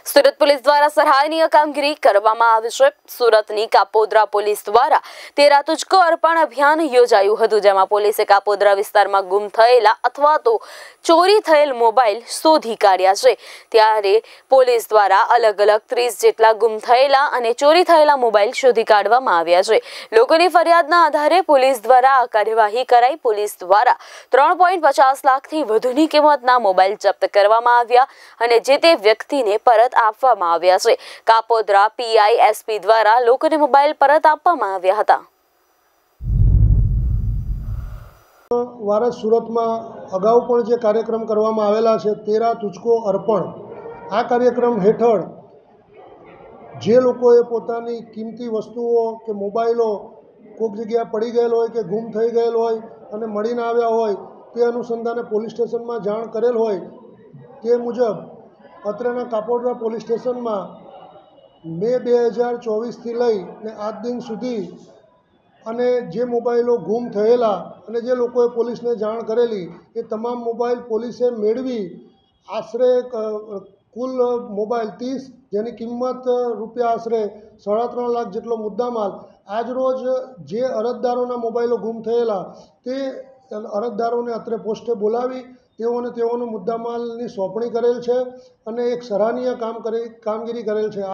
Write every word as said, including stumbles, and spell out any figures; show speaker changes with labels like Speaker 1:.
Speaker 1: Surat police દ્વારા સરાહનીય કામગીરી કરવામાં આવી છે। સુરતની કાપોદ્રા પોલીસ દ્વારા તેરા તુજકો અર્પણ અભિયાન યોજાયું હતું, જેમાં પોલીસે કાપોદ્રા વિસ્તારમાં ગુમ થયેલા અથવા તો ચોરી થયેલ મોબાઈલ શોધી કાઢ્યા છે। ત્યારે પોલીસ દ્વારા અલગ અલગ ત્રીસ જેટલા ગુમ થયેલા અને ચોરી થયેલા મોબાઈલ શોધી કાઢવામાં આવ્યા છે। લોકોની ફરિયાદના આધારે પોલીસ દ્વારા આ કાર્યવાહી કરાઈ। પોલીસ દ્વારા ત્રણ પોઈન્ટ પચાસ લાખથી વધુની કિંમતના મોબાઈલ જપ્ત કરવામાં આવ્યા અને જે તે વ્યક્તિને પરત આપવામાં આવ્યા છે। કાપોદ્રા પીઆઈ એસપી દ્વારા લોકોને મોબાઈલ પરત આપવામાં આવ્યા હતા।
Speaker 2: વારસ સુરતમાં અગાઉ પણ જે કાર્યક્રમ કરવામાં આવેલા છે તેરા તુજકો અર્પણ, આ કાર્યક્રમ હેઠળ જે લોકોએ પોતાની કિંમતી વસ્તુઓ કે મોબાઈલો કોઈક જગ્યાએ પડી ગયેલ હોય કે ગુમ થઈ ગયેલ હોય અને મળી ના આવ્યા હોય તે અનુસંધાને પોલીસ સ્ટેશનમાં જાણ કરેલ હોય તે મુજબ અત્રેના કાપોદ્રા પોલીસ સ્ટેશનમાં મે બે હજાર ચોવીસથી લઈને આજ દિન સુધી અને જે મોબાઈલો ગુમ થયેલા અને જે લોકોએ પોલીસને જાણ કરેલી એ તમામ મોબાઈલ પોલીસે મેળવી આશરે કુલ મોબાઈલ ત્રીસ, જેની કિંમત રૂપિયા આશરે સાડા ત્રણ લાખ જેટલો મુદ્દામાલ આજરોજ જે અરજદારોના મોબાઈલો ગુમ થયેલા તે અરજદારોને અત્રે પોસ્ટે બોલાવી તેઓને તેઓનો મુદ્દામાલની સોંપણી કરેલ છે અને એક સરાહનીય કામ કરી કામગીરી કરેલ છે।